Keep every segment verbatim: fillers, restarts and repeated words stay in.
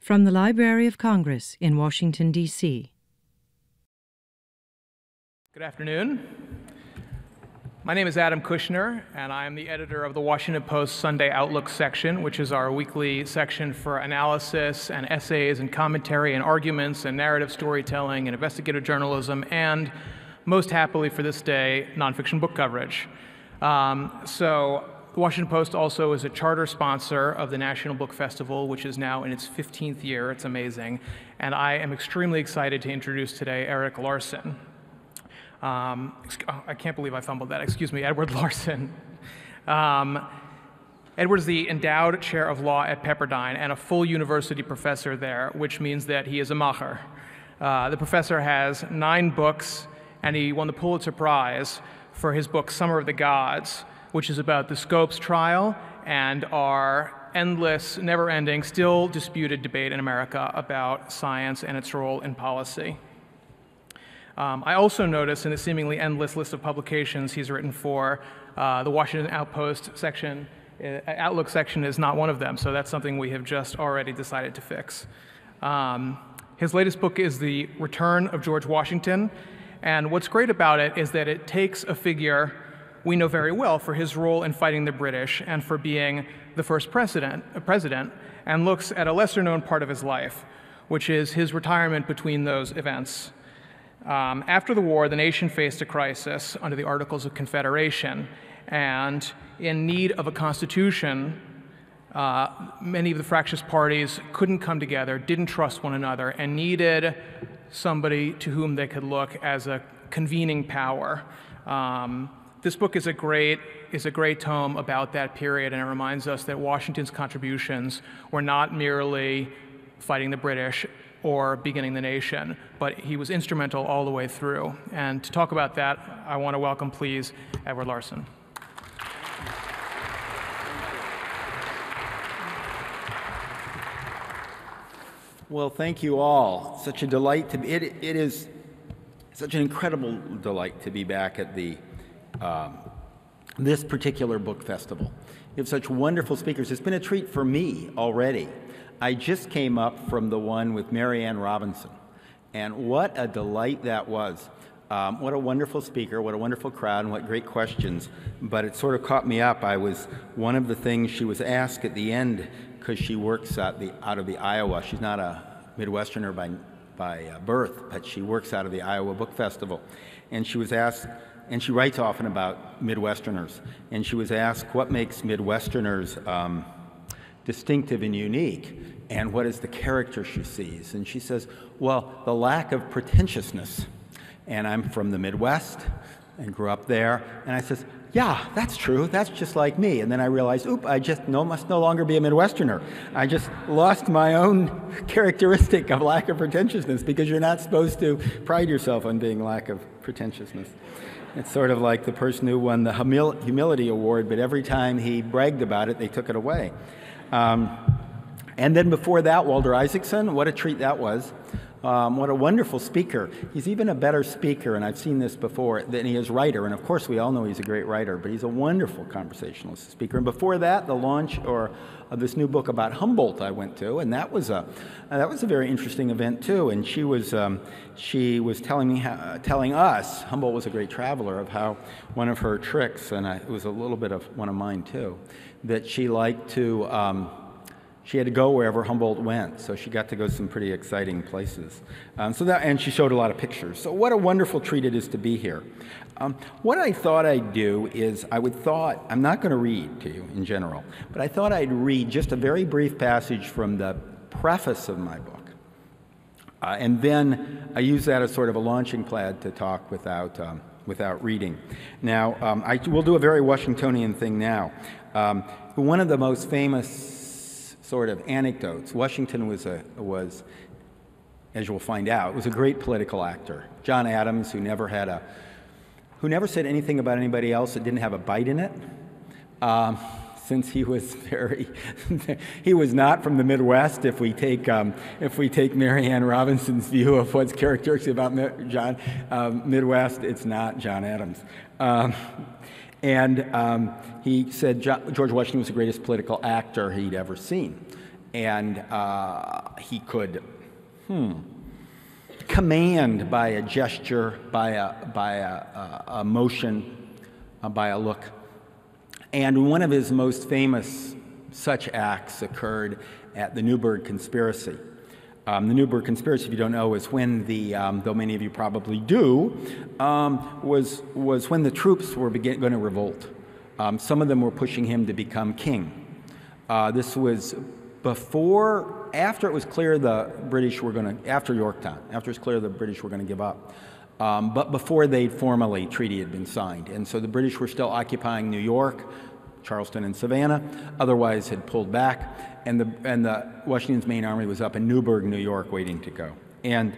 From the Library of Congress in Washington, D C Good afternoon. My name is Adam Kushner, and I am the editor of the Washington Post Sunday Outlook section, which is our weekly section for analysis and essays and commentary and arguments and narrative storytelling and investigative journalism, and most happily for this day, nonfiction book coverage. Um, so the Washington Post also is a charter sponsor of the National Book Festival, which is now in its fifteenth year. It's amazing. And I am extremely excited to introduce today Eric Larson. Um, oh, I can't believe I fumbled that. Excuse me, Edward Larson. Um, Edward is the endowed chair of law at Pepperdine and a full university professor there, which means that he is a macher. Uh, the professor has nine books, and he won the Pulitzer Prize for his book Summer of the Gods, which is about the Scopes trial and our endless, never-ending, still disputed debate in America about science and its role in policy. Um, I also notice in the seemingly endless list of publications he's written for, uh, the Washington Outpost section, uh, Outlook section is not one of them, so that's something we have just already decided to fix. Um, his latest book is The Return of George Washington, and what's great about it is that it takes a figure we know very well for his role in fighting the British and for being the first president, uh, president and looks at a lesser-known part of his life, which is his retirement between those events. Um, after the war, the nation faced a crisis under the Articles of Confederation, and in need of a constitution, uh, many of the fractious parties couldn't come together, didn't trust one another, and needed somebody to whom they could look as a convening power. Um, this book is a great is a great tome about that period, and it reminds us that Washington's contributions were not merely fighting the British or beginning the nation, but he was instrumental all the way through. And to talk about that, I want to welcome, please, Edward Larson. Well, thank you all. Such a delight to be, it, it is such an incredible delight to be back at the, um, this particular book festival. You have such wonderful speakers. It's been a treat for me already. I just came up from the one with Marianne Robinson, and what a delight that was. Um, what a wonderful speaker, what a wonderful crowd, and what great questions. But it sort of caught me up. I was, one of the things she was asked at the end, because she works at the, out of the Iowa, she's not a Midwesterner by, by uh, birth, but she works out of the Iowa Book Festival. And she was asked, and she writes often about Midwesterners, and she was asked what makes Midwesterners um, distinctive and unique, and what is the character she sees. And she says, well, the lack of pretentiousness. And I'm from the Midwest and grew up there. And I says, yeah, that's true. That's just like me. And then I realized, oop, I just no, must no longer be a Midwesterner. I just lost my own characteristic of lack of pretentiousness, because you're not supposed to pride yourself on being lack of pretentiousness. It's sort of like the person who won the humil- humility award, but every time he bragged about it, they took it away. Um, and then before that, Walter Isaacson, what a treat that was. Um, what a wonderful speaker. He's even a better speaker, and I've seen this before, than he is writer. And of course, we all know he's a great writer, but he's a wonderful conversationalist speaker. And before that, the launch or of this new book about Humboldt I went to, and that was a uh, that was a very interesting event too. And she was um, she was telling me how, uh, telling us, Humboldt was a great traveler, of how one of her tricks, and I, it was a little bit of one of mine too, that she liked to. Um, She had to go wherever Humboldt went, so she got to go some pretty exciting places. Um, so that, and she showed a lot of pictures. So what a wonderful treat it is to be here. Um, what I thought I'd do is I would thought, I'm not going to read to you in general, but I thought I'd read just a very brief passage from the preface of my book. Uh, and then I use that as sort of a launching pad to talk without, um, without reading. Now, um, I will do a very Washingtonian thing now. Um, one of the most famous sort of anecdotes. Washington was, a, was, as you'll find out, was a great political actor. John Adams, who never had a, who never said anything about anybody else that didn't have a bite in it, um, since he was very, he was not from the Midwest. If we take, um, if we take Marianne Robinson's view of what's characteristic about John um, Midwest, it's not John Adams. Um, And um, he said George Washington was the greatest political actor he'd ever seen. And uh, he could hmm, command by a gesture, by a, by a, a, a motion, uh, by a look. And one of his most famous such acts occurred at the Newburgh Conspiracy. Um, the Newburgh Conspiracy, if you don't know, is when the, um, though many of you probably do, um, was, was when the troops were begin, going to revolt. Um, some of them were pushing him to become king. Uh, this was before, after it was clear the British were going to, after Yorktown, after it was clear the British were going to give up, um, but before they'd formally, treaty had been signed. And so the British were still occupying New York, Charleston and Savannah, otherwise had pulled back, and the, and the Washington's main army was up in Newburgh, New York, waiting to go. And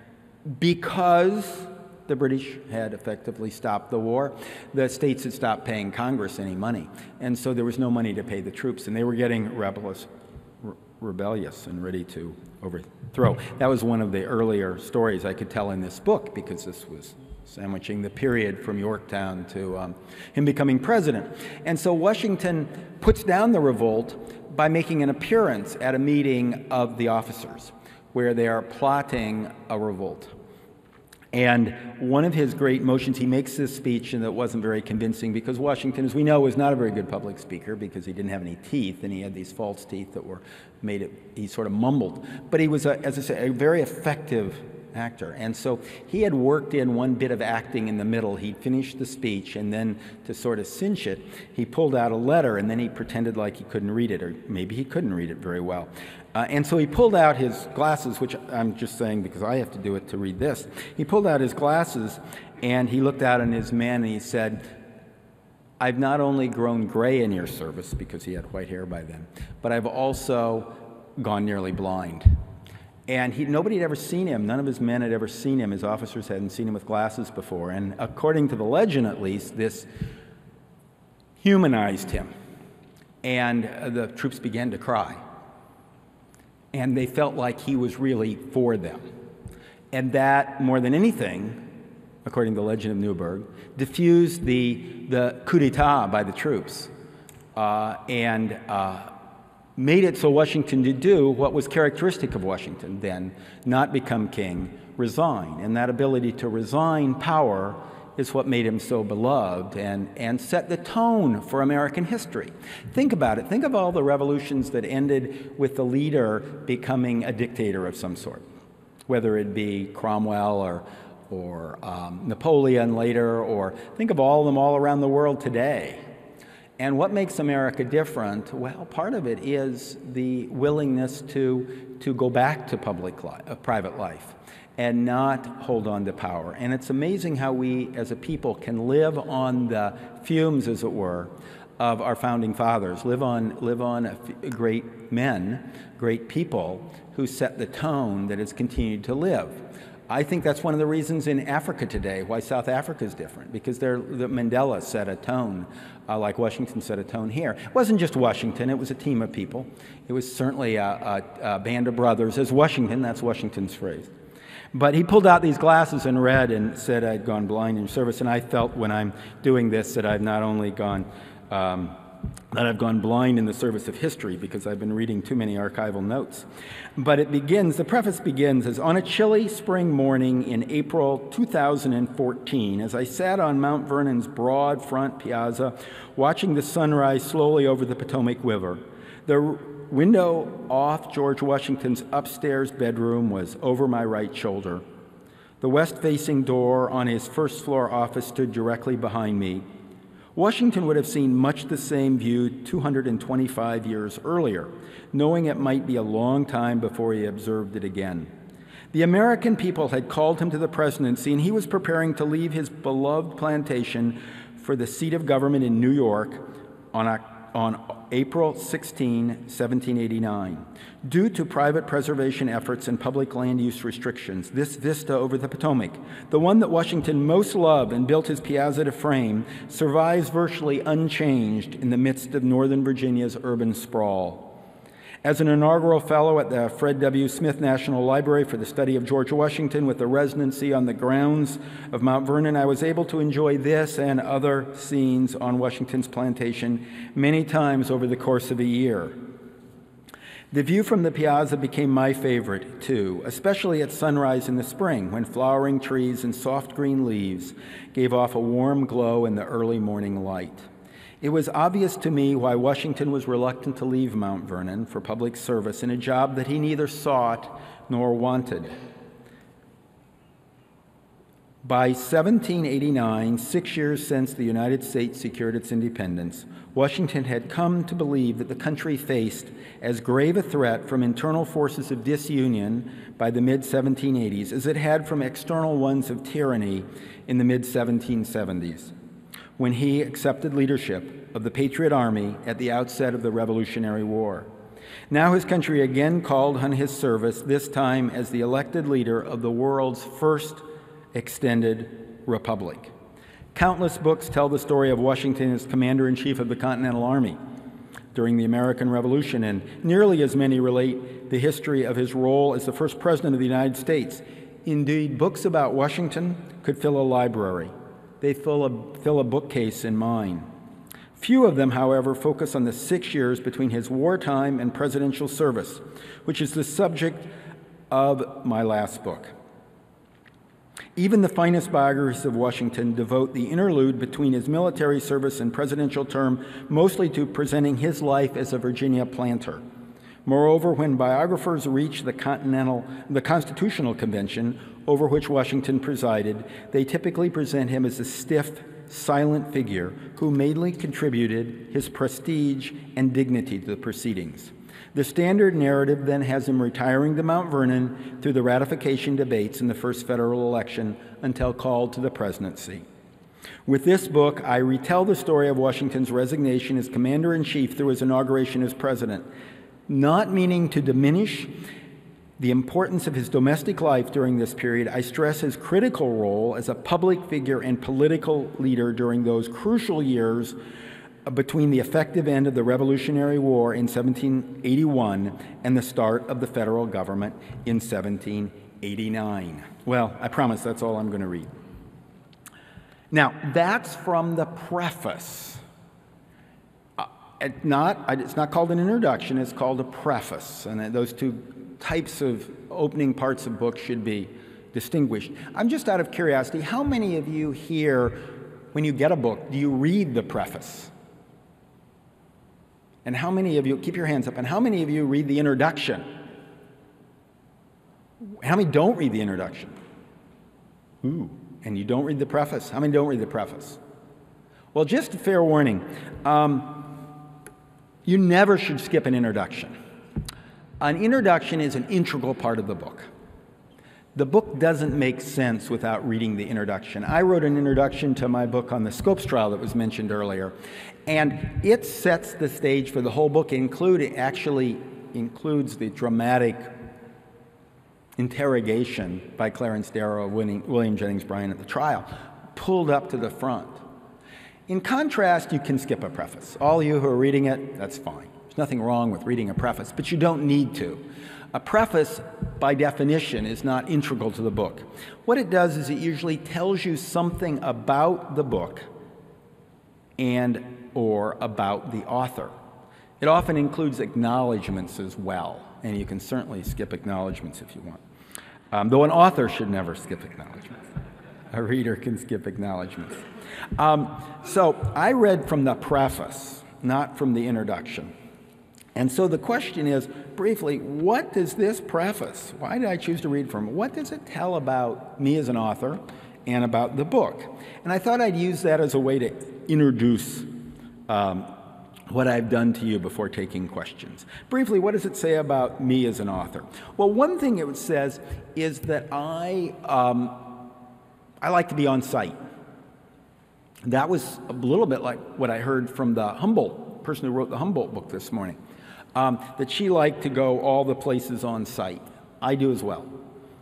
because the British had effectively stopped the war, the states had stopped paying Congress any money, and so there was no money to pay the troops, and they were getting rebellious, re rebellious and ready to overthrow. That was one of the earlier stories I could tell in this book, because this was sandwiching the period from Yorktown to um, him becoming president. And so Washington puts down the revolt by making an appearance at a meeting of the officers where they are plotting a revolt. And one of his great motions, he makes this speech, and it wasn't very convincing because Washington, as we know, was not a very good public speaker because he didn't have any teeth, and he had these false teeth that were made it, he sort of mumbled. But he was, a, as I say, a very effective actor. And so he had worked in one bit of acting in the middle. He'd finished the speech, and then to sort of cinch it, he pulled out a letter, and then he pretended like he couldn't read it, or maybe he couldn't read it very well. Uh, and so he pulled out his glasses, which I'm just saying because I have to do it to read this. He pulled out his glasses, and he looked out on his man, and he said, "I've not only grown gray in your service," because he had white hair by then, "but I've also gone nearly blind." And he, nobody had ever seen him. None of his men had ever seen him. His officers hadn't seen him with glasses before. And according to the legend, at least, this humanized him. And uh, the troops began to cry. And they felt like he was really for them. And that, more than anything, according to the legend of Newburgh, diffused the, the coup d'etat by the troops. Uh, and uh, made it so Washington to do what was characteristic of Washington then, not become king, resign. And that ability to resign power is what made him so beloved and, and set the tone for American history. Think about it. Think of all the revolutions that ended with the leader becoming a dictator of some sort, whether it be Cromwell or, or um, Napoleon later, or think of all of them all around the world today. And what makes America different? Well, part of it is the willingness to, to go back to public life, uh, private life and not hold on to power. And it's amazing how we as a people can live on the fumes, as it were, of our founding fathers, live on, live on a f great men, great people who set the tone that has continued to live. I think that's one of the reasons in Africa today why South Africa is different, because they're, the Mandela set a tone uh, like Washington set a tone here. It wasn't just Washington, it was a team of people. It was certainly a, a, a band of brothers. As Washington, that's Washington's phrase. But he pulled out these glasses and read and said, "I'd gone blind in service." And I felt when I'm doing this that I've not only gone um, that I've gone blind in the service of history because I've been reading too many archival notes. But it begins, the preface begins as, "On a chilly spring morning in April two thousand fourteen, as I sat on Mount Vernon's broad front piazza, watching the sunrise slowly over the Potomac River, the window off George Washington's upstairs bedroom was over my right shoulder. The west-facing door on his first-floor office stood directly behind me. Washington would have seen much the same view two hundred twenty-five years earlier, knowing it might be a long time before he observed it again. The American people had called him to the presidency, and he was preparing to leave his beloved plantation for the seat of government in New York on, on April sixteenth, seventeen eighty-nine. Due to private preservation efforts and public land use restrictions, this vista over the Potomac, the one that Washington most loved and built his piazza to frame, survives virtually unchanged in the midst of Northern Virginia's urban sprawl. As an inaugural fellow at the Fred W. Smith National Library for the study of George Washington with a residency on the grounds of Mount Vernon, I was able to enjoy this and other scenes on Washington's plantation many times over the course of a year. The view from the piazza became my favorite, too, especially at sunrise in the spring, when flowering trees and soft green leaves gave off a warm glow in the early morning light. It was obvious to me why Washington was reluctant to leave Mount Vernon for public service in a job that he neither sought nor wanted. By seventeen eighty-nine, six years since the United States secured its independence, Washington had come to believe that the country faced as grave a threat from internal forces of disunion by the mid seventeen eighties as it had from external ones of tyranny in the mid seventeen seventies, when he accepted leadership of the Patriot Army at the outset of the Revolutionary War. Now his country again called on his service, this time as the elected leader of the world's first extended republic. Countless books tell the story of Washington as commander-in-chief of the Continental Army during the American Revolution, and nearly as many relate the history of his role as the first president of the United States. Indeed, books about Washington could fill a library. They fill a, fill a bookcase in mine. Few of them, however, focus on the six years between his wartime and presidential service, which is the subject of my last book. Even the finest biographies of Washington devote the interlude between his military service and presidential term mostly to presenting his life as a Virginia planter. Moreover, when biographers reach the Continental, the Constitutional Convention, over which Washington presided, they typically present him as a stiff, silent figure who mainly contributed his prestige and dignity to the proceedings. The standard narrative then has him retiring to Mount Vernon through the ratification debates in the first federal election until called to the presidency. With this book, I retell the story of Washington's resignation as commander-in-chief through his inauguration as president, not meaning to diminish the importance of his domestic life during this period. I stress his critical role as a public figure and political leader during those crucial years between the effective end of the Revolutionary War in seventeen eighty-one and the start of the federal government in seventeen eighty-nine. Well, I promise that's all I'm going to read. Now, that's from the preface. Uh, it not, it's not called an introduction, it's called a preface. And those two types of opening parts of books should be distinguished. I'm just out of curiosity, how many of you here, when you get a book, do you read the preface? And how many of you, keep your hands up, and how many of you read the introduction? How many don't read the introduction? Ooh, and you don't read the preface? How many don't read the preface? Well, just a fair warning, um, you never should skip an introduction. An introduction is an integral part of the book. The book doesn't make sense without reading the introduction. I wrote an introduction to my book on the Scopes trial that was mentioned earlier, and it sets the stage for the whole book, including, actually includes the dramatic interrogation by Clarence Darrow of William Jennings Bryan at the trial, pulled up to the front. In contrast, you can skip a preface. All you who are reading it, that's fine. There's nothing wrong with reading a preface, but you don't need to. A preface, by definition, is not integral to the book. What it does is it usually tells you something about the book and or about the author. It often includes acknowledgments as well, and you can certainly skip acknowledgments if you want. Um, though an author should never skip acknowledgments. A reader can skip acknowledgments. Um, so I read from the preface, not from the introduction. And so the question is, briefly, what does this preface, why did I choose to read from it? What does it tell about me as an author and about the book? And I thought I'd use that as a way to introduce um, what I've done to you before taking questions. Briefly, what does it say about me as an author? Well, one thing it says is that I, um, I like to be on site. That was a little bit like what I heard from the Humboldt person who wrote the Humboldt book this morning. Um, that she liked to go all the places on site. I do as well.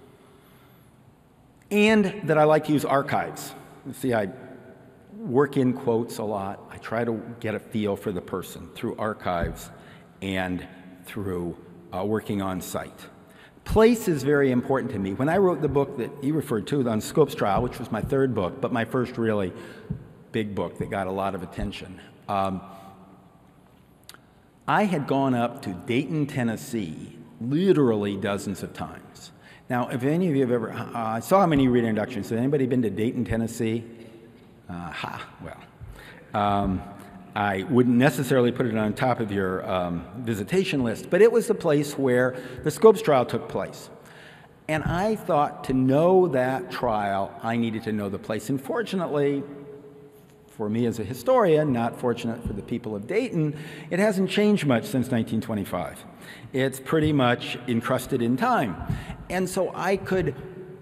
And that I like to use archives. You see, I work in quotes a lot. I try to get a feel for the person through archives and through uh, working on site. Place is very important to me. When I wrote the book that you referred to on Scopes Trial, which was my third book, but my first really big book that got a lot of attention, um, I had gone up to Dayton, Tennessee, literally dozens of times. Now, if any of you have ever, uh, I saw how many reader inductions. Has anybody been to Dayton, Tennessee? Uh, ha, well. Um, I wouldn't necessarily put it on top of your um, visitation list, but it was the place where the Scopes trial took place. And I thought to know that trial, I needed to know the place. And fortunately, for me as a historian, not fortunate for the people of Dayton, it hasn't changed much since nineteen twenty-five. It's pretty much encrusted in time. And so I could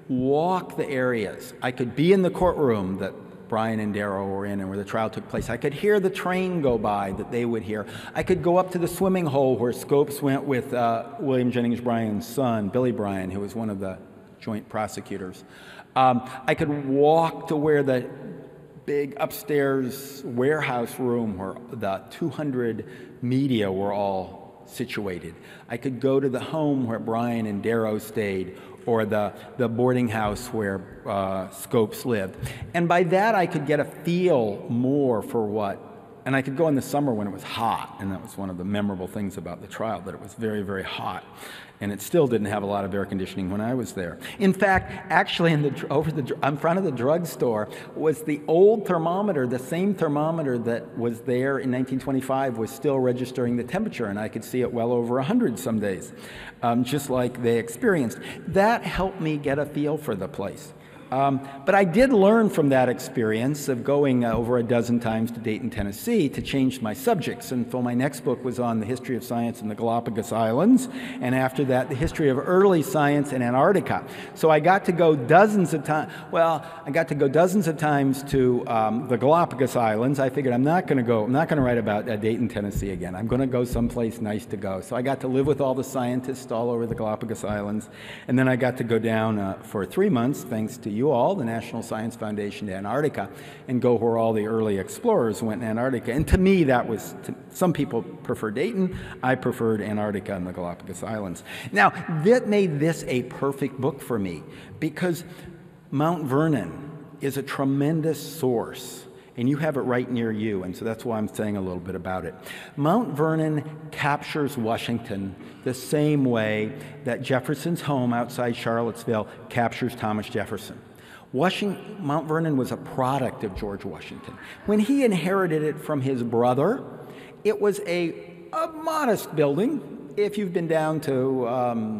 walk the areas. I could be in the courtroom that Brian and Darrow were in and where the trial took place. I could hear the train go by that they would hear. I could go up to the swimming hole where Scopes went with uh, William Jennings Bryan's son, Billy Bryan, who was one of the joint prosecutors. Um, I could walk to where the big upstairs warehouse room where the two hundred media were all situated. I could go to the home where Brian and Darrow stayed, or the, the boarding house where uh, Scopes lived. And by that, I could get a feel more for what, and I could go in the summer when it was hot, and that was one of the memorable things about the trial, that it was very, very hot. And it still didn't have a lot of air conditioning when I was there. In fact, actually, in the, over the, in front of the drugstore was the old thermometer. The same thermometer that was there in nineteen twenty-five was still registering the temperature, and I could see it well over one hundred some days, um, just like they experienced. That helped me get a feel for the place. Um, but I did learn from that experience of going uh, over a dozen times to Dayton, Tennessee, to change my subjects. And so my next book was on the history of science in the Galapagos Islands, and after that, the history of early science in Antarctica. So I got to go dozens of times, well, I got to go dozens of times to um, the Galapagos Islands. I figured I'm not going to go, I'm not going to write about uh, Dayton, Tennessee again. I'm going to go someplace nice to go. So I got to live with all the scientists all over the Galapagos Islands, and then I got to go down uh, for three months, thanks to you all, the National Science Foundation, to Antarctica, and go where all the early explorers went in Antarctica. And to me, that was, to, some people prefer Dayton. I preferred Antarctica and the Galapagos Islands. Now, that made this a perfect book for me, because Mount Vernon is a tremendous source, and you have it right near you, and so that's why I'm saying a little bit about it. Mount Vernon captures Washington the same way that Jefferson's home outside Charlottesville captures Thomas Jefferson. Washington, Mount Vernon was a product of George Washington. When he inherited it from his brother, it was a, a modest building. If you've been down to um,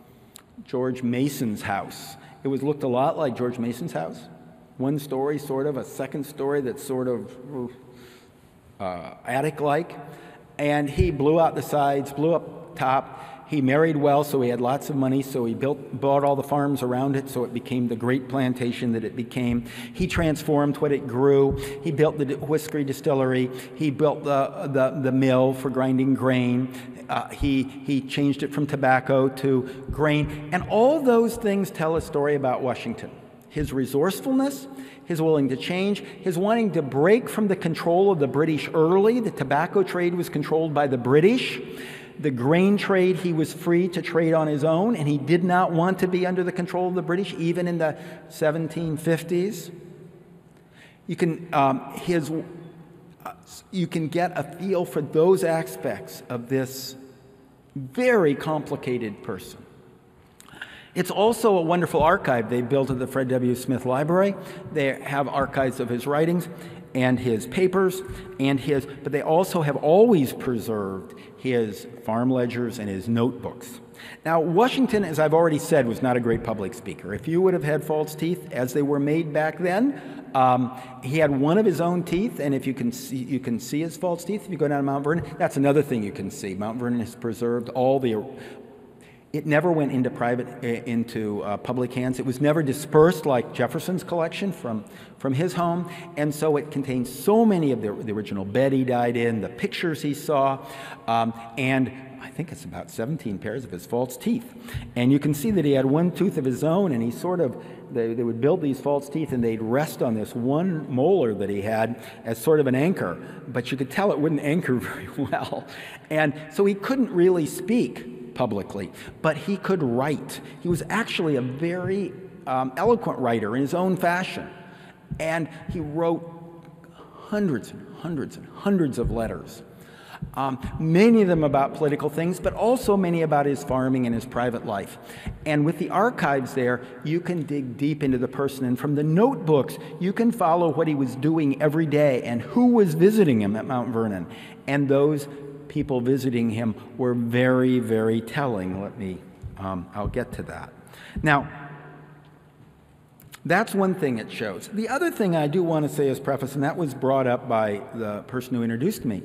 George Mason's house, it was looked a lot like George Mason's house. One story, sort of, a second story that's sort of uh, attic-like. And he blew out the sides, blew up top. He married well, so he had lots of money, so he built, bought all the farms around it, so it became the great plantation that it became. He transformed what it grew. He built the whiskey distillery. He built the, the, the mill for grinding grain. Uh, he, he changed it from tobacco to grain. And all those things tell a story about Washington. His resourcefulness, his willing to change, his wanting to break from the control of the British early. The tobacco trade was controlled by the British. The grain trade, he was free to trade on his own, and he did not want to be under the control of the British, even in the seventeen fifties. You can, um, his, uh, you can get a feel for those aspects of this very complicated person. It's also a wonderful archive they built at the Fred W. Smith Library. They have archives of his writings and his papers, and his, but they also have always preserved his farm ledgers and his notebooks. Now, Washington, as I've already said, was not a great public speaker. If you would have had false teeth as they were made back then, um, he had one of his own teeth, and if you can see, you can see his false teeth if you go down to Mount Vernon. That's another thing you can see. Mount Vernon has preserved all the. It never went into private, uh, into uh, public hands. It was never dispersed like Jefferson's collection from, from his home, and so it contains so many of the, the original bed he died in, the pictures he saw, um, and I think it's about seventeen pairs of his false teeth. And you can see that he had one tooth of his own, and he sort of, they, they would build these false teeth, and they'd rest on this one molar that he had as sort of an anchor, but you could tell it wouldn't anchor very well. And so he couldn't really speak publicly, but he could write. He was actually a very um, eloquent writer in his own fashion, and he wrote hundreds and hundreds and hundreds of letters. Um, many of them about political things, but also many about his farming and his private life. And with the archives there, you can dig deep into the person. And from the notebooks, you can follow what he was doing every day and who was visiting him at Mount Vernon. And those people visiting him were very, very telling. Let me, um, I'll get to that. Now, that's one thing it shows. The other thing I do want to say as preface, and that was brought up by the person who introduced me,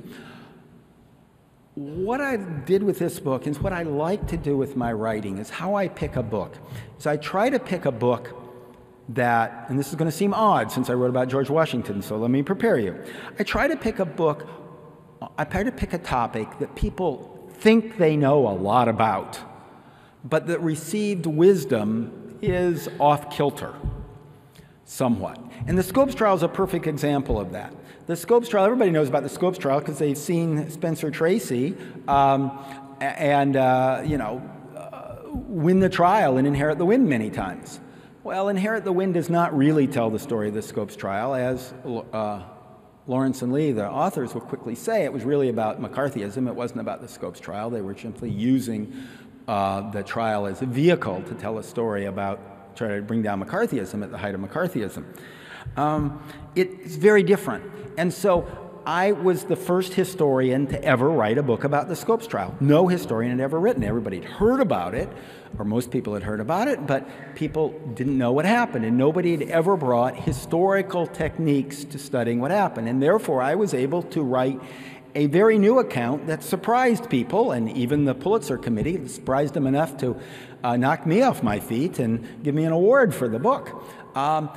what I did with this book is what I like to do with my writing is how I pick a book. So I try to pick a book that, and this is going to seem odd since I wrote about George Washington, so let me prepare you. I try to pick a book, I try to pick a topic that people think they know a lot about, but that received wisdom is off kilter somewhat. And the Scopes trial is a perfect example of that. The Scopes trial, everybody knows about the Scopes trial because they've seen Spencer Tracy um, and, uh, you know, uh, win the trial and inherit the wind many times. Well, Inherit the Wind does not really tell the story of the Scopes trial. As uh, Lawrence and Lee, the authors, will quickly say, it was really about McCarthyism. It wasn't about the Scopes trial. They were simply using uh, the trial as a vehicle to tell a story about, try to bring down McCarthyism at the height of McCarthyism. Um, it's very different. And so I was the first historian to ever write a book about the Scopes trial. No historian had ever written. Everybody had heard about it, or most people had heard about it, but people didn't know what happened, and nobody had ever brought historical techniques to studying what happened. And therefore, I was able to write a very new account that surprised people, and even the Pulitzer Committee surprised them enough to uh, knock me off my feet and give me an award for the book. Um,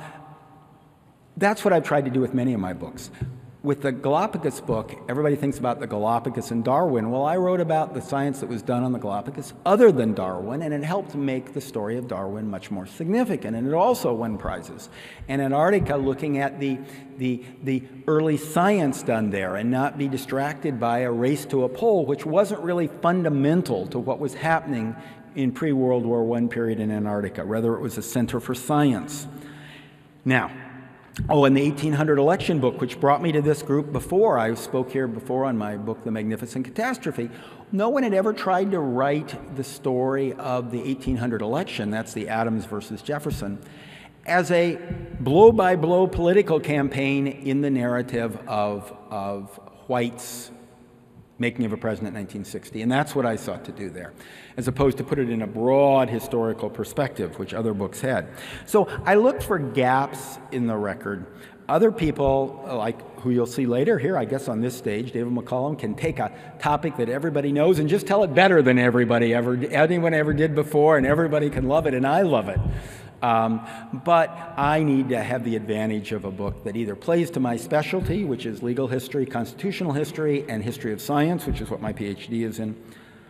That's what I've tried to do with many of my books. With the Galapagos book, everybody thinks about the Galapagos and Darwin. Well, I wrote about the science that was done on the Galapagos other than Darwin, and it helped make the story of Darwin much more significant, and it also won prizes. And Antarctica, looking at the, the, the early science done there and not be distracted by a race to a pole, which wasn't really fundamental to what was happening in pre-World War One period in Antarctica. Rather, it was a center for science. Now, Oh, and the eighteen hundred election book, which brought me to this group before. I spoke here before on my book, The Magnificent Catastrophe. No one had ever tried to write the story of the eighteen hundred election, that's the Adams versus Jefferson, as a blow-by-blow political campaign in the narrative of, of whites making of a president in nineteen sixty. And that's what I sought to do there, as opposed to put it in a broad historical perspective, which other books had. So I looked for gaps in the record. Other people, like who you'll see later here, I guess on this stage, David McCollum, can take a topic that everybody knows and just tell it better than everybody ever, anyone ever did before, and everybody can love it, and I love it. Um, but I need to have the advantage of a book that either plays to my specialty, which is legal history, constitutional history, and history of science, which is what my PhD is in,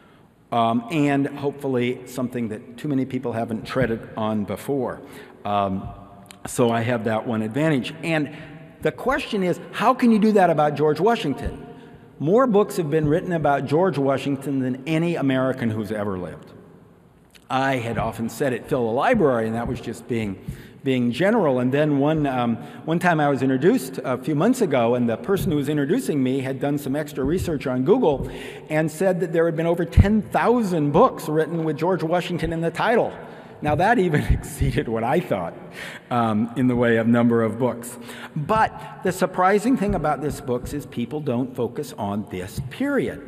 um, and hopefully something that too many people haven't treaded on before. Um, so I have that one advantage. And the question is, how can you do that about George Washington? More books have been written about George Washington than any American who's ever lived. I had often said it filled a library, and that was just being, being general. And then one, um, one time I was introduced a few months ago, and the person who was introducing me had done some extra research on Google and said that there had been over ten thousand books written with George Washington in the title. Now that even exceeded what I thought um, in the way of number of books. But the surprising thing about this book is people don't focus on this period,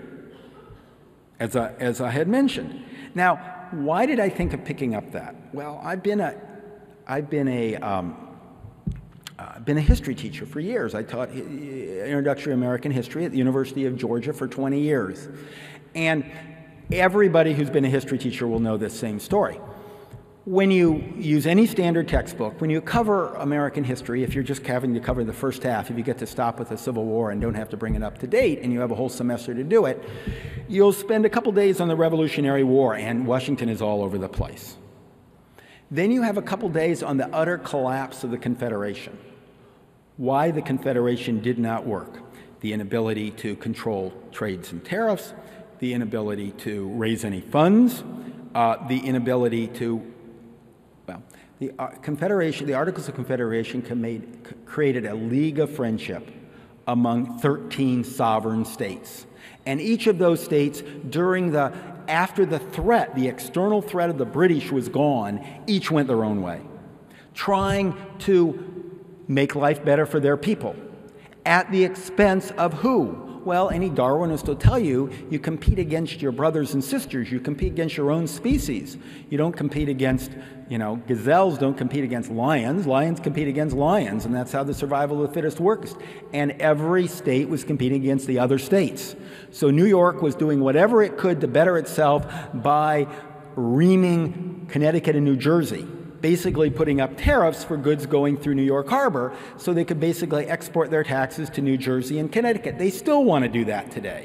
as I, as I had mentioned. Now, why did I think of picking up that? Well, I've been a, I've been a, um, uh, been a history teacher for years. I taught introductory American history at the University of Georgia for twenty years. And everybody who's been a history teacher will know this same story. When you use any standard textbook, when you cover American history, if you're just having to cover the first half, if you get to stop with the Civil War and don't have to bring it up to date, and you have a whole semester to do it, you'll spend a couple days on the Revolutionary War, and Washington is all over the place. Then you have a couple days on the utter collapse of the Confederation. Why the Confederation did not work. The inability to control trades and tariffs, the inability to raise any funds, uh, the inability to Well, the uh, Confederation, the Articles of Confederation made, created a league of friendship among thirteen sovereign states. And each of those states, during the, after the threat, the external threat of the British was gone, each went their own way, trying to make life better for their people. At the expense of who? Well, any Darwinist will tell you, you compete against your brothers and sisters. You compete against your own species. You don't compete against, you know, gazelles don't compete against lions. Lions compete against lions, and that's how the survival of the fittest works. And every state was competing against the other states. So New York was doing whatever it could to better itself by reaming Connecticut and New Jersey, basically putting up tariffs for goods going through New York Harbor so they could basically export their taxes to New Jersey and Connecticut. They still want to do that today.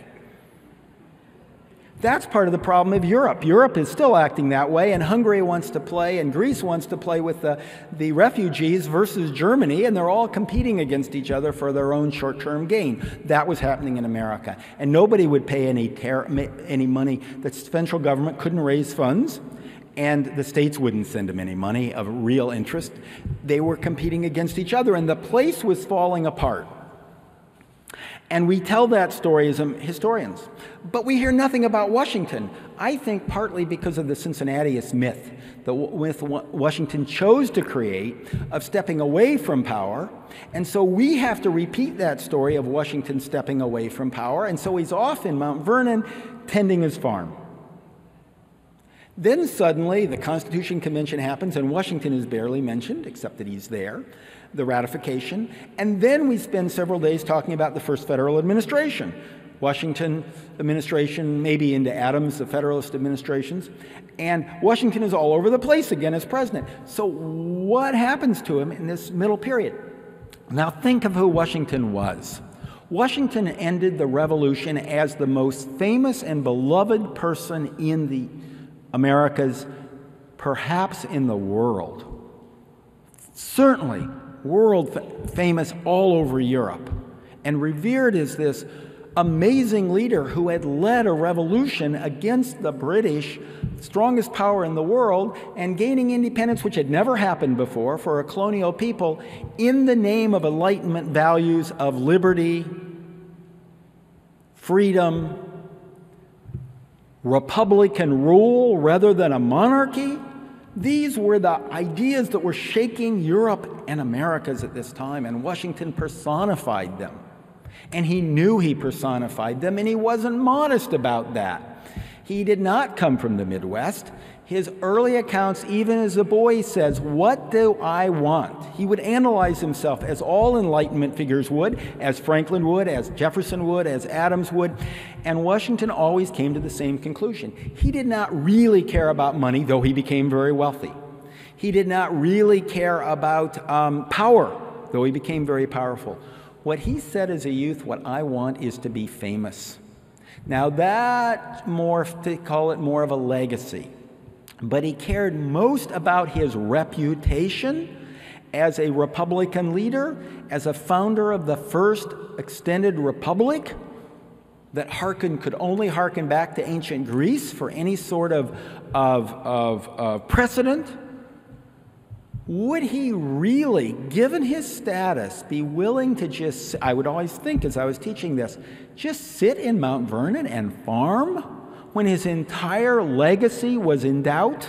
That's part of the problem of Europe. Europe is still acting that way, and Hungary wants to play, and Greece wants to play with the, the refugees versus Germany, and they're all competing against each other for their own short-term gain. That was happening in America. And nobody would pay any, ter- any money. The central government couldn't raise funds, and the states wouldn't send them any money of real interest. They were competing against each other, and the place was falling apart. And we tell that story as historians. But we hear nothing about Washington, I think partly because of the Cincinnatiist myth that with Washington chose to create of stepping away from power. And so we have to repeat that story of Washington stepping away from power. And so he's off in Mount Vernon tending his farm. Then suddenly the Constitution Convention happens, and Washington is barely mentioned, except that he's there, the ratification. And then we spend several days talking about the first federal administration. Washington administration, maybe into Adams, the Federalist administrations. And Washington is all over the place again as president. So what happens to him in this middle period? Now think of who Washington was. Washington ended the Revolution as the most famous and beloved person in the Americas, perhaps in the world. Certainly world famous all over Europe, and revered as this amazing leader who had led a revolution against the British, strongest power in the world, and gaining independence, which had never happened before for a colonial people, in the name of Enlightenment values of liberty, freedom, republican rule rather than a monarchy. These were the ideas that were shaking Europe and Americas at this time, and Washington personified them. And he knew he personified them, and he wasn't modest about that. He did not come from the Midwest. His early accounts, even as a boy, says, "What do I want?" He would analyze himself as all Enlightenment figures would, as Franklin would, as Jefferson would, as Adams would, and Washington always came to the same conclusion. He did not really care about money, though he became very wealthy. He did not really care about um, power, though he became very powerful. What he said as a youth, "What I want is to be famous." Now that morphed to call it more of a legacy. But he cared most about his reputation as a Republican leader, as a founder of the first extended republic that hearkened, could only hearken back to ancient Greece for any sort of, of, of, of precedent. Would he really, given his status, be willing to just, I would always think as I was teaching this, just sit in Mount Vernon and farm when his entire legacy was in doubt?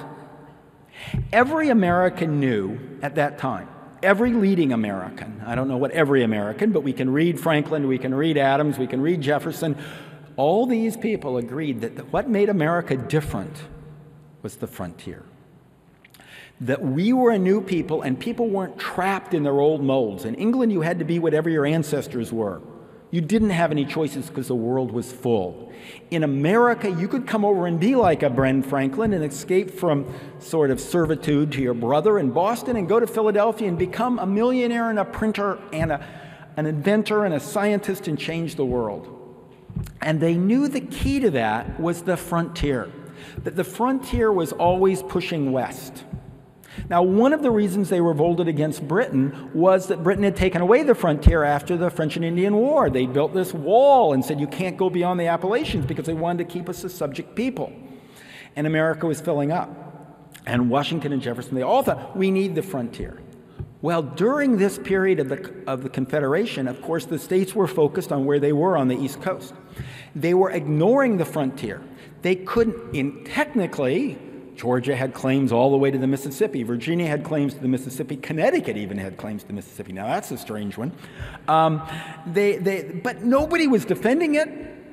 Every American knew at that time, every leading American, I don't know what every American, but we can read Franklin, we can read Adams, we can read Jefferson, all these people agreed that what made America different was the frontier. That we were a new people, and people weren't trapped in their old molds. In England, you had to be whatever your ancestors were. You didn't have any choices because the world was full. In America, you could come over and be like a Ben Franklin and escape from sort of servitude to your brother in Boston and go to Philadelphia and become a millionaire and a printer and a, an inventor and a scientist and change the world. And they knew the key to that was the frontier, that the frontier was always pushing west. Now, one of the reasons they revolted against Britain was that Britain had taken away the frontier after the French and Indian War. They built this wall and said you can't go beyond the Appalachians because they wanted to keep us a subject people. And America was filling up. And Washington and Jefferson, they all thought, we need the frontier. Well, during this period of the, of the Confederation, of course, the states were focused on where they were on the East Coast. They were ignoring the frontier. They couldn't, in, technically, Georgia had claims all the way to the Mississippi. Virginia had claims to the Mississippi. Connecticut even had claims to the Mississippi. Now, that's a strange one. Um, they, they, but nobody was defending it.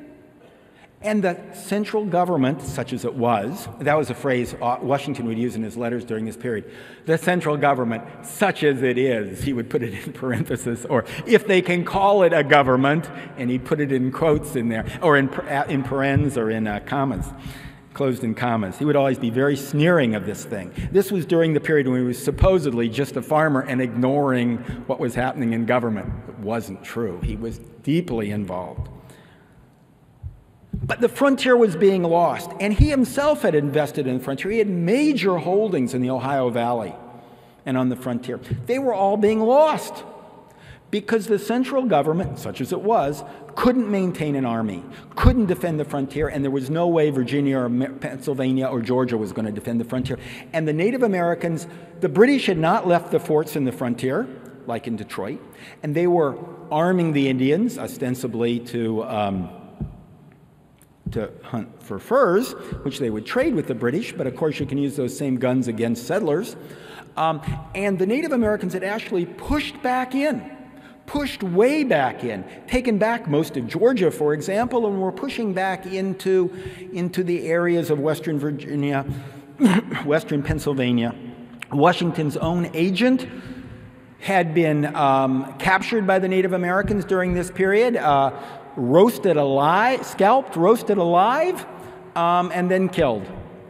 And the central government, such as it was, that was a phrase Washington would use in his letters during this period, the central government, such as it is, he would put it in parentheses, or if they can call it a government, and he'd put it in quotes in there, or in, in parens or in uh, commas, closed in commas. He would always be very sneering of this thing. This was during the period when he was supposedly just a farmer and ignoring what was happening in government. It wasn't true. He was deeply involved. But the frontier was being lost, and he himself had invested in the frontier. He had major holdings in the Ohio Valley and on the frontier. They were all being lost because the central government, such as it was, couldn't maintain an army, couldn't defend the frontier, and there was no way Virginia or Pennsylvania or Georgia was going to defend the frontier. And the Native Americans, the British had not left the forts in the frontier, like in Detroit, and they were arming the Indians, ostensibly to... Um, to hunt for furs, which they would trade with the British, but of course you can use those same guns against settlers. Um, and the Native Americans had actually pushed back in, pushed way back in, taken back most of Georgia, for example, and were pushing back into, into the areas of Western Virginia, Western Pennsylvania. Washington's own agent had been um, captured by the Native Americans during this period, uh, roasted alive, scalped, roasted alive, um, and then killed.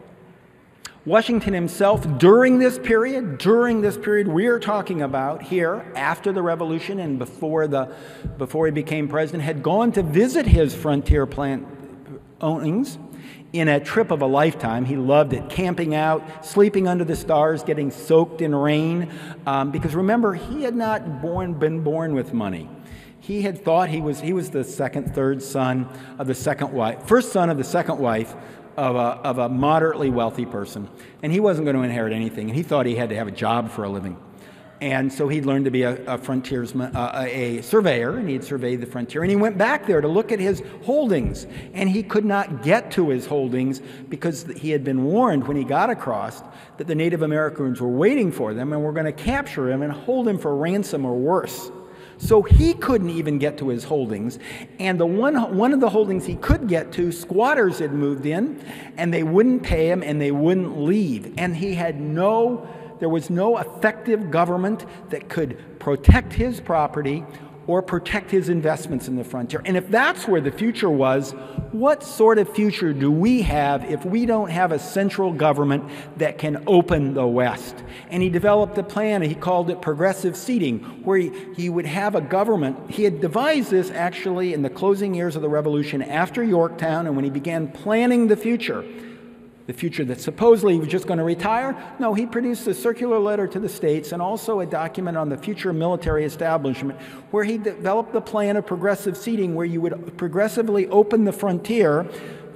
Washington himself, during this period, during this period we're talking about here, after the Revolution and before, the, before he became president, had gone to visit his frontier plant ownings in a trip of a lifetime. He loved it, camping out, sleeping under the stars, getting soaked in rain, um, because remember, he had not born, been born with money. He had thought he was, he was the second, third son of the second wife, first son of the second wife of a, of a moderately wealthy person. And he wasn't going to inherit anything. And he thought he had to have a job for a living. And so he'd learned to be a, a frontiersman, uh, a surveyor, and he'd surveyed the frontier. And he went back there to look at his holdings. And he could not get to his holdings because he had been warned when he got across that the Native Americans were waiting for them and were going to capture him and hold him for ransom or worse. So he couldn't even get to his holdings, and the one, one of the holdings he could get to, squatters had moved in, and they wouldn't pay him, and they wouldn't leave. And he had no, there was no effective government that could protect his property or protect his investments in the frontier. And if that's where the future was, what sort of future do we have if we don't have a central government that can open the West? And he developed a plan, he called it progressive seating, where he, he would have a government. He had devised this actually in the closing years of the Revolution after Yorktown, and when he began planning the future, the future that supposedly he was just going to retire. No, he produced a circular letter to the states and also a document on the future military establishment where he developed the plan of progressive seating, where you would progressively open the frontier,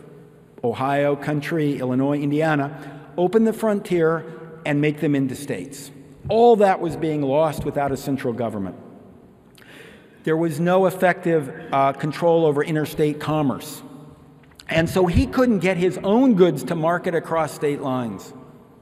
Ohio country, Illinois, Indiana, open the frontier and make them into states. All that was being lost without a central government. There was no effective uh, control over interstate commerce. And so he couldn't get his own goods to market across state lines.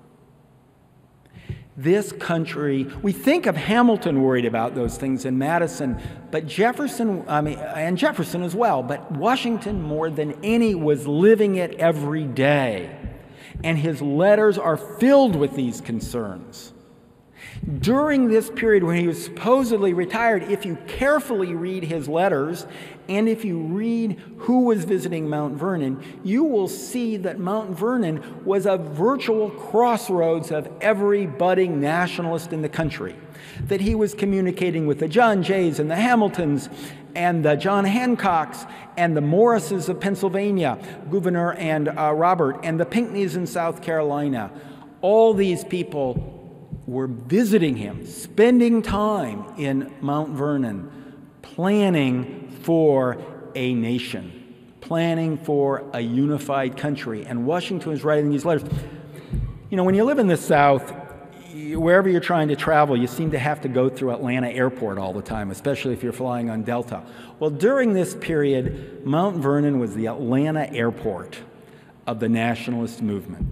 This country, we think of Hamilton worried about those things and Madison, but Jefferson, I mean, and Jefferson as well, but Washington more than any was living it every day. And his letters are filled with these concerns. During this period when he was supposedly retired, if you carefully read his letters and if you read who was visiting Mount Vernon, you will see that Mount Vernon was a virtual crossroads of every budding nationalist in the country. That he was communicating with the John Jays and the Hamiltons and the John Hancocks and the Morrises of Pennsylvania, Gouverneur and uh, Robert, and the Pinckneys in South Carolina. All these people were visiting him, spending time in Mount Vernon, planning for a nation, planning for a unified country. And Washington was writing these letters. You know, when you live in the South, you, wherever you're trying to travel, you seem to have to go through Atlanta Airport all the time, especially if you're flying on Delta. Well, during this period, Mount Vernon was the Atlanta Airport of the nationalist movement.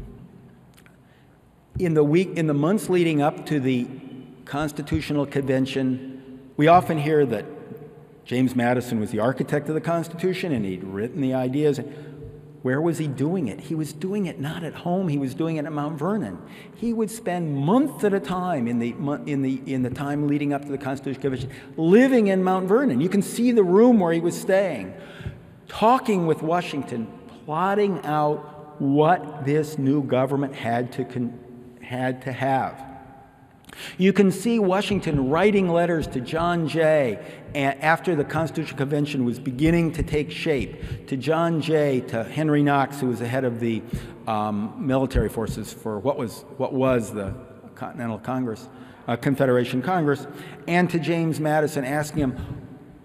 In the week, in the months leading up to the Constitutional Convention, we often hear that James Madison was the architect of the Constitution and he'd written the ideas. Where was he doing it? He was doing it not at home. He was doing it at Mount Vernon. He would spend months at a time in the in the in the time leading up to the Constitutional Convention, living in Mount Vernon. You can see the room where he was staying, talking with Washington, plotting out what this new government had to con- had to have. You can see Washington writing letters to John Jay after the Constitutional Convention was beginning to take shape, to John Jay, to Henry Knox, who was the head of the um, military forces for what was what was the Continental Congress, uh, Confederation Congress, and to James Madison, asking him,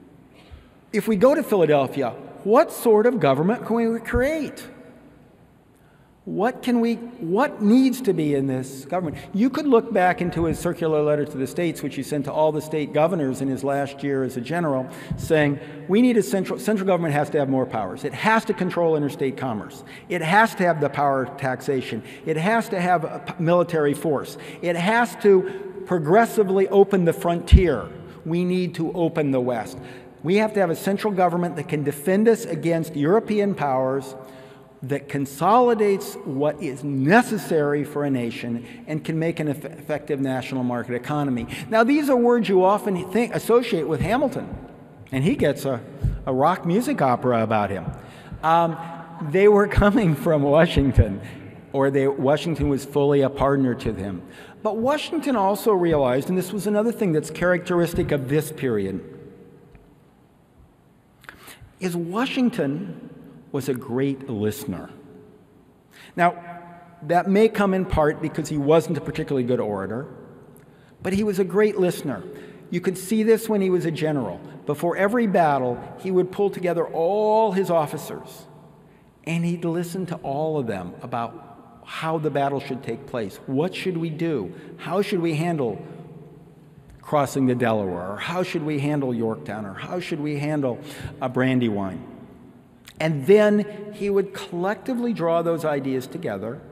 if we go to Philadelphia, what sort of government can we create? What can we, what needs to be in this government? You could look back into his circular letter to the states, which he sent to all the state governors in his last year as a general, saying, we need a central, central government has to have more powers. It has to control interstate commerce. It has to have the power of taxation. It has to have a military force. It has to progressively open the frontier. We need to open the West. We have to have a central government that can defend us against European powers, that consolidates what is necessary for a nation and can make an eff- effective national market economy. Now, these are words you often think, associate with Hamilton, and he gets a, a rock music opera about him. Um, they were coming from Washington, or they, Washington was fully a partner to them. But Washington also realized, and this was another thing that's characteristic of this period, is Washington was a great listener. Now, that may come in part because he wasn't a particularly good orator, but he was a great listener. You could see this when he was a general. Before every battle, he would pull together all his officers, and he'd listen to all of them about how the battle should take place. What should we do? How should we handle crossing the Delaware? Or how should we handle Yorktown? Or how should we handle a Brandywine? And then he would collectively draw those ideas together,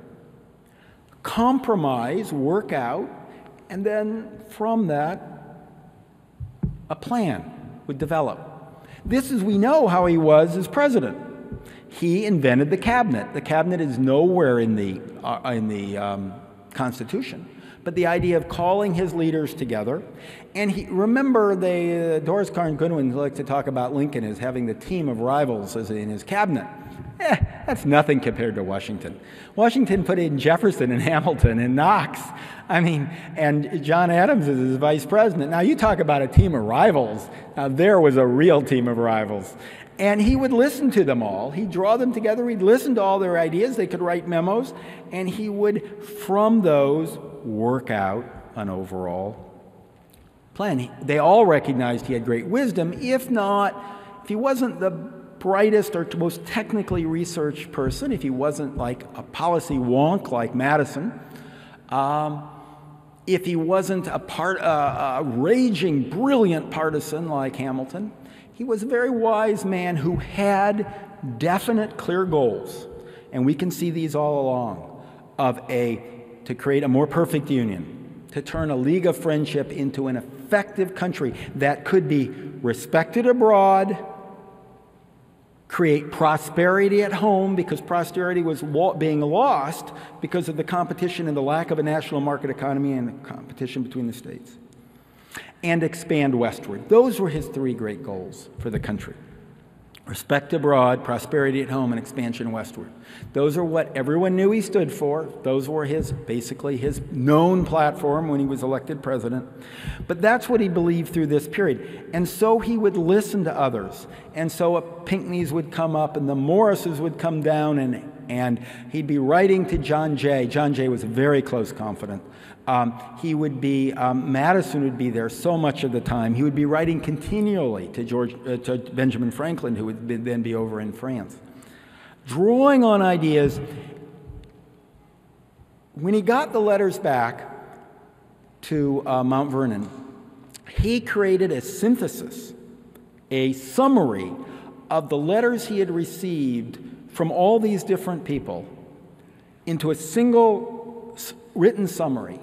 compromise, work out, and then from that, a plan would develop. This is, we know how he was as president. He invented the cabinet. The cabinet is nowhere in the, uh, in the um, Constitution. But the idea of calling his leaders together, and he, remember, they, uh, Doris Carn Goodwin liked to talk about Lincoln as having the team of rivals as in his cabinet. Eh, that's nothing compared to Washington. Washington put in Jefferson and Hamilton and Knox, I mean, and John Adams as his vice president. Now you talk about a team of rivals. Now there was a real team of rivals. And he would listen to them all. He'd draw them together. He'd listen to all their ideas. They could write memos. And he would, from those, work out an overall plan. He, they all recognized he had great wisdom. If not, if he wasn't the brightest or most technically researched person, if he wasn't like a policy wonk like Madison, um, if he wasn't a, part, uh, a raging, brilliant partisan like Hamilton, he was a very wise man who had definite, clear goals. And we can see these all along, of a, to create a more perfect union, to turn a league of friendship into an effective country that could be respected abroad, create prosperity at home, because prosperity was being lost because of the competition and the lack of a national market economy and the competition between the states, and expand westward. Those were his three great goals for the country. Respect abroad, prosperity at home, and expansion westward. Those are what everyone knew he stood for. Those were his, basically his known platform when he was elected president. But that's what he believed through this period. And so he would listen to others. And so Pinckney's would come up and the Morrises would come down, and, and he'd be writing to John Jay. John Jay was a very close confidant. Um, he would be, um, Madison would be there so much of the time. He would be writing continually to George, uh, to Benjamin Franklin, who would be, then be over in France, drawing on ideas. When he got the letters back, to uh, Mount Vernon, he created a synthesis, a summary of the letters he had received from all these different people into a single written summary,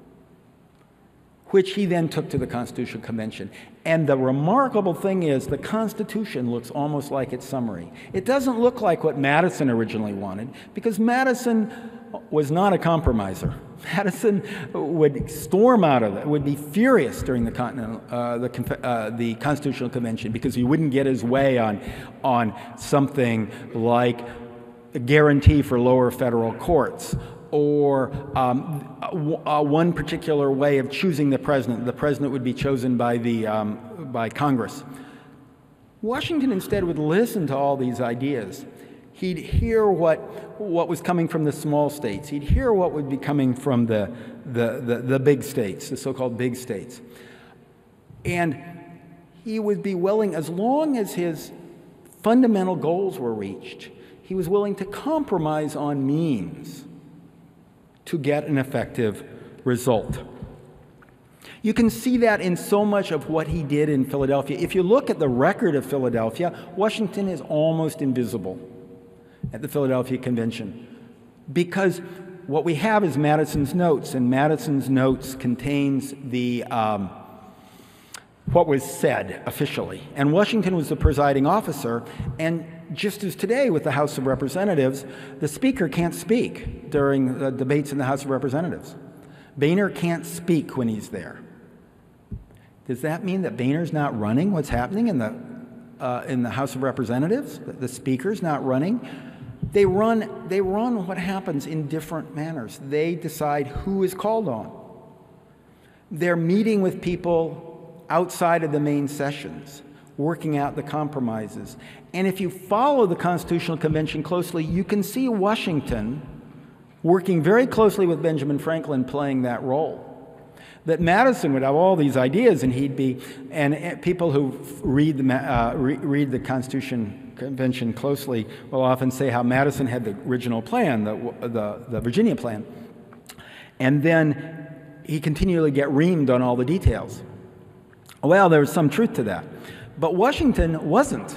which he then took to the Constitutional Convention. And the remarkable thing is the Constitution looks almost like its summary. It doesn't look like what Madison originally wanted, because Madison was not a compromiser. Madison would storm out of it, would be furious during the, Continental, uh, the, uh, the Constitutional Convention because he wouldn't get his way on, on something like a guarantee for lower federal courts, or um, uh, one particular way of choosing the president. The president would be chosen by, the, um, by Congress. Washington instead would listen to all these ideas. He'd hear what, what was coming from the small states. He'd hear what would be coming from the, the, the, the big states, the so-called big states. And he would be willing, as long as his fundamental goals were reached, he was willing to compromise on means to get an effective result. You can see that in so much of what he did in Philadelphia. If you look at the record of Philadelphia, Washington is almost invisible at the Philadelphia Convention, because what we have is Madison's notes, and Madison's notes contains the um, what was said officially. And Washington was the presiding officer, and just as today with the House of Representatives, the Speaker can't speak during the debates in the House of Representatives. Boehner can't speak when he's there. Does that mean that Boehner's not running what's happening in the, uh, in the House of Representatives? The, the Speaker's not running? They run, they run what happens in different manners. They decide who is called on. They're meeting with people outside of the main sessions, working out the compromises. And if you follow the Constitutional Convention closely, you can see Washington working very closely with Benjamin Franklin playing that role. That Madison would have all these ideas, and he'd be, and people who read the, uh, re read the Constitution Convention closely will often say how Madison had the original plan, the, the, the Virginia plan, and then he continually get reamed on all the details. Well, there was some truth to that. But Washington wasn't.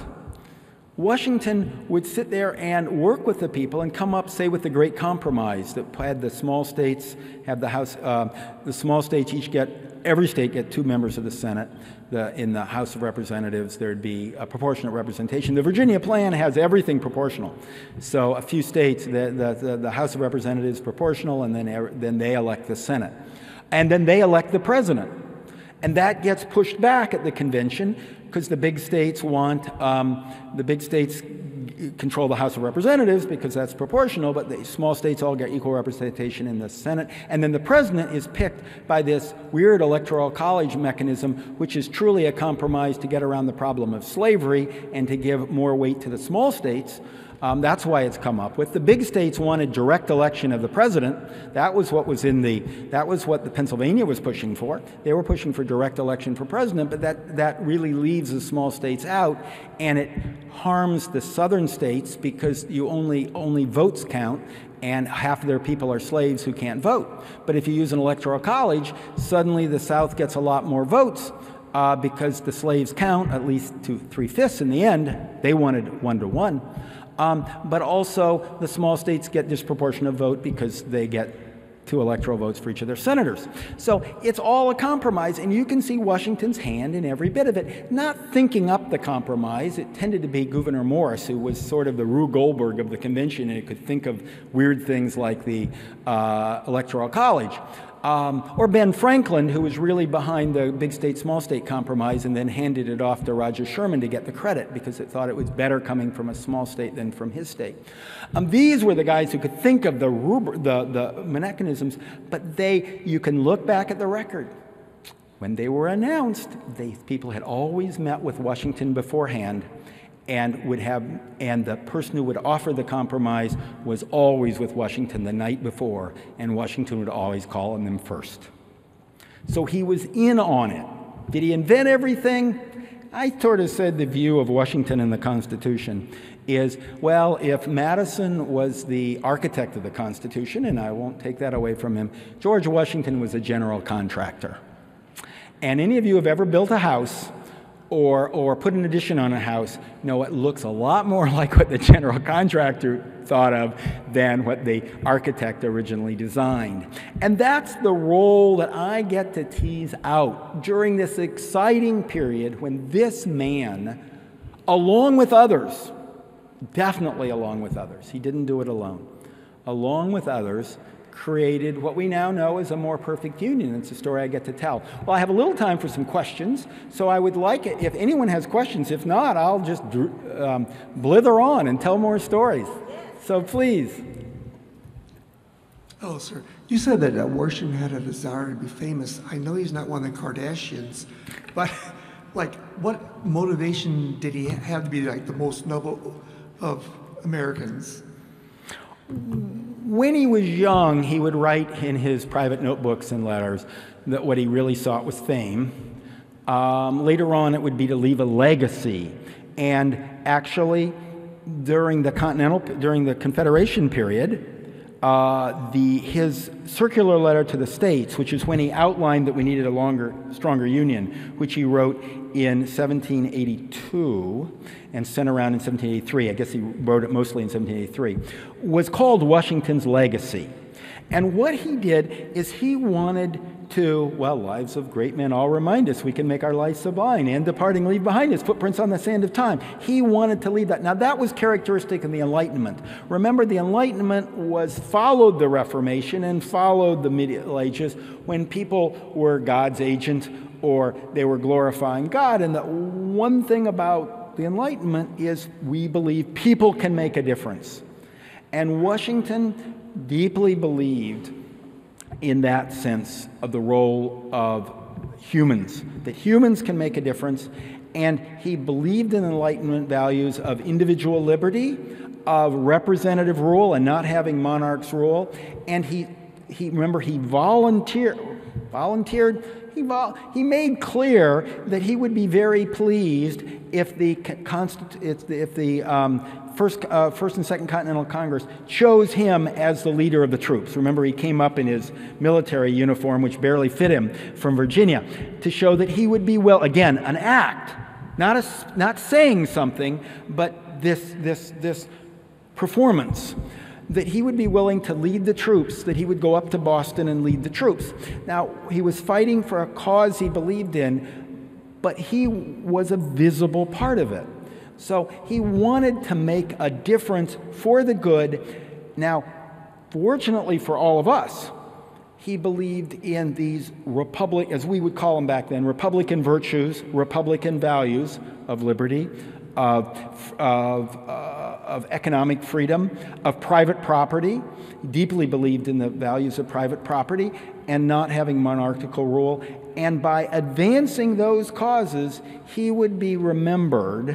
Washington would sit there and work with the people and come up, say, with the Great Compromise that had the small states have the House, uh, the small states each get, every state get two members of the Senate. The, in the House of Representatives, there'd be a proportionate representation. The Virginia plan has everything proportional. So a few states, the, the, the House of Representatives proportional, and then, then they elect the Senate. And then they elect the president. And that gets pushed back at the convention because the big states want, um, the big states control the House of Representatives because that's proportional, but the small states all get equal representation in the Senate. And then the president is picked by this weird electoral college mechanism, which is truly a compromise to get around the problem of slavery and to give more weight to the small states. Um, that's why it's come up with. The big states wanted direct election of the president. That was what was in the, that was what the Pennsylvania was pushing for. They were pushing for direct election for president, but that, that really leaves the small states out, and it harms the southern states because you only, only votes count, and half of their people are slaves who can't vote. But if you use an electoral college, suddenly the South gets a lot more votes uh, because the slaves count, at least to three-fifths in the end. They wanted one to one. Um, but also the small states get disproportionate vote because they get two electoral votes for each of their senators. So it's all a compromise, and you can see Washington's hand in every bit of it. Not thinking up the compromise, it tended to be Gouverneur Morris, who was sort of the Rube Goldberg of the convention, and he could think of weird things like the uh, Electoral College. Um, or Ben Franklin, who was really behind the big state, small state compromise and then handed it off to Roger Sherman to get the credit because it thought it was better coming from a small state than from his state. Um, these were the guys who could think of the, the, the mechanisms, but they, you can look back at the record. When they were announced, they, people had always met with Washington beforehand, and would have, and the person who would offer the compromise was always with Washington the night before, and Washington would always call on them first. So he was in on it. Did he invent everything? I sort of said the view of Washington and the Constitution is, well, if Madison was the architect of the Constitution, and I won't take that away from him, George Washington was a general contractor. And any of you who have ever built a house or, or put an addition on a house know it looks a lot more like what the general contractor thought of than what the architect originally designed. And that's the role that I get to tease out during this exciting period when this man, along with others, definitely along with others, he didn't do it alone, along with others, created what we now know as a more perfect union. It's a story I get to tell. Well, I have a little time for some questions, so I would like it if anyone has questions. If not, I'll just um, blither on and tell more stories. So please. Oh, sir. You said that uh, Washington had a desire to be famous. I know he's not one of the Kardashians, but like, what motivation did he have to be like the most noble of Americans? When he was young, he would write in his private notebooks and letters that what he really sought was fame. Um, later on, it would be to leave a legacy. And actually, during the Continental, during the Confederation period, uh, the his circular letter to the states, which is when he outlined that we needed a longer, stronger union, which he wrote in seventeen eighty-two and sent around in seventeen eighty-three, I guess he wrote it mostly in seventeen eighty-three, was called Washington's Legacy. And what he did is he wanted to, well, lives of great men all remind us we can make our lives sublime, and departing leave behind us footprints on the sand of time. He wanted to leave that. Now, that was characteristic of the Enlightenment. Remember, the Enlightenment was followed the Reformation and followed the Middle Ages when people were God's agent or they were glorifying God. And the one thing about the Enlightenment is we believe people can make a difference. And Washington deeply believed in that sense of the role of humans, that humans can make a difference, and he believed in Enlightenment values of individual liberty, of representative rule and not having monarchs rule, and he, he remember, he volunteered, volunteered, he, vol he made clear that he would be very pleased if the, Constitu if the, if the um, First, uh, First and Second Continental Congress chose him as the leader of the troops. Remember, he came up in his military uniform, which barely fit him, from Virginia, to show that he would be, well, again, an act, not a, not saying something, but this, this, this performance, that he would be willing to lead the troops, that he would go up to Boston and lead the troops. Now, he was fighting for a cause he believed in, but he was a visible part of it. So he wanted to make a difference for the good. Now, fortunately for all of us, he believed in these republic, as we would call them back then, Republican virtues, Republican values of liberty, of, of, uh, of economic freedom, of private property. He deeply believed in the values of private property and not having monarchical rule. And by advancing those causes, he would be remembered.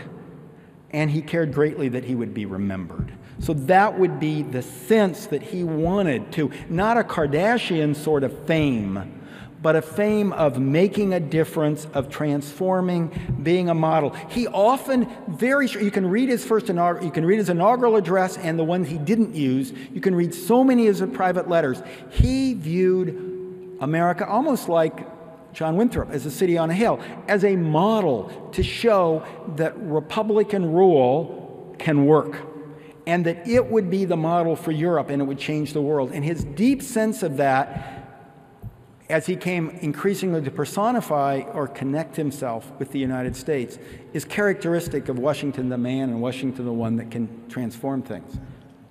And he cared greatly that he would be remembered. So that would be the sense that he wanted to, not a Kardashian sort of fame, but a fame of making a difference, of transforming, being a model. He often, very sure, you can read his first inaugural, you can read his inaugural address and the ones he didn't use. You can read so many of his private letters. He viewed America almost like John Winthrop, as a city on a hill, as a model to show that Republican rule can work and that it would be the model for Europe and it would change the world. And his deep sense of that, as he came increasingly to personify or connect himself with the United States, is characteristic of Washington the man and Washington the one that can transform things.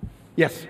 Yes?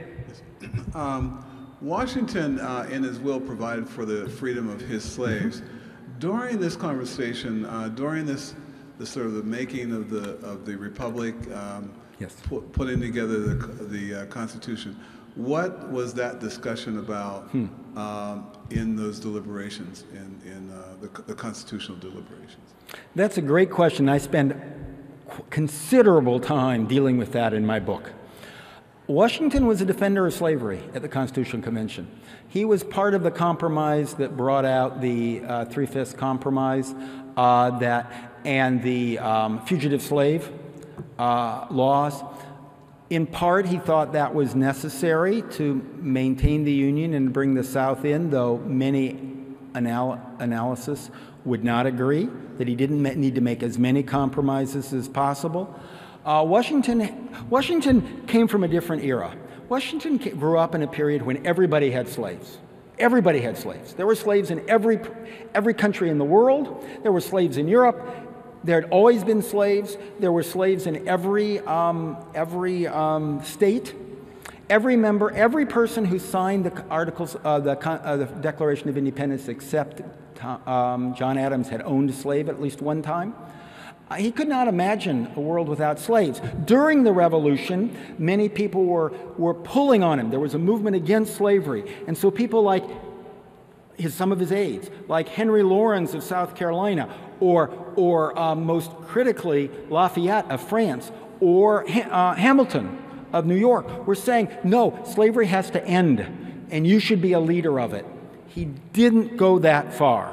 Um, Washington, uh, in his will, provided for the freedom of his slaves. During this conversation, uh, during this, the sort of the making of the of the republic, um, yes. pu putting together the the uh, Constitution, what was that discussion about hmm. um, in those deliberations, in in uh, the, the constitutional deliberations? That's a great question. I spend considerable time dealing with that in my book. Washington was a defender of slavery at the Constitutional Convention. He was part of the compromise that brought out the uh, Three-Fifths Compromise uh, that, and the um, fugitive slave uh, laws. In part, he thought that was necessary to maintain the Union and bring the South in, though many anal analysis would not agree, that he didn't need to make as many compromises as possible. Uh, Washington, Washington came from a different era. Washington grew up in a period when everybody had slaves. Everybody had slaves. There were slaves in every, every country in the world. There were slaves in Europe. There had always been slaves. There were slaves in every, um, every um, state. Every member, every person who signed the articles, uh, the, uh, the Declaration of Independence, except um, John Adams, had owned a slave at least one time. Uh, he could not imagine a world without slaves. During the Revolution, many people were, were pulling on him. There was a movement against slavery. And so people like his, some of his aides, like Henry Laurens of South Carolina, or, or uh, most critically, Lafayette of France, or uh, Hamilton of New York, were saying, no, slavery has to end, and you should be a leader of it. He didn't go that far.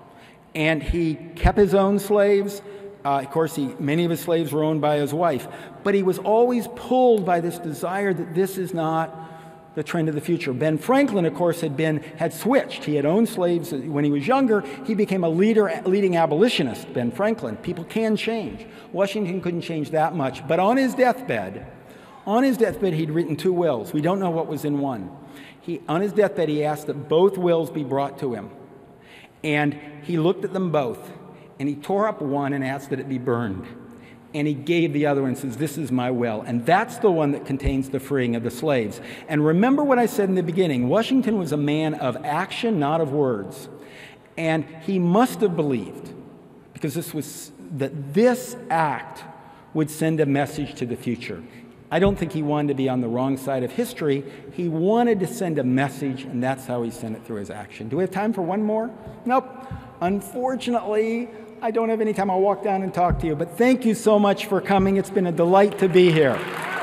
And he kept his own slaves. Uh, of course, he, many of his slaves were owned by his wife. But he was always pulled by this desire that this is not the trend of the future. Ben Franklin, of course, had been had switched. He had owned slaves when he was younger. He became a leader, leading abolitionist, Ben Franklin. People can change. Washington couldn't change that much. But on his deathbed, on his deathbed, he'd written two wills. We don't know what was in one. He, on his deathbed, he asked that both wills be brought to him. And he looked at them both, and he tore up one and asked that it be burned. And he gave the other one and says, this is my will. And that's the one that contains the freeing of the slaves. And remember what I said in the beginning. Washington was a man of action, not of words. And he must have believed, because this was, that this act would send a message to the future. I don't think he wanted to be on the wrong side of history. He wanted to send a message, and that's how he sent it through his action. Do we have time for one more? Nope. Unfortunately, I don't have any time. I'll walk down and talk to you. But thank you so much for coming. It's been a delight to be here.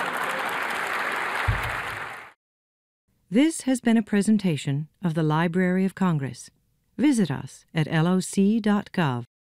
This has been a presentation of the Library of Congress. Visit us at L O C dot gov.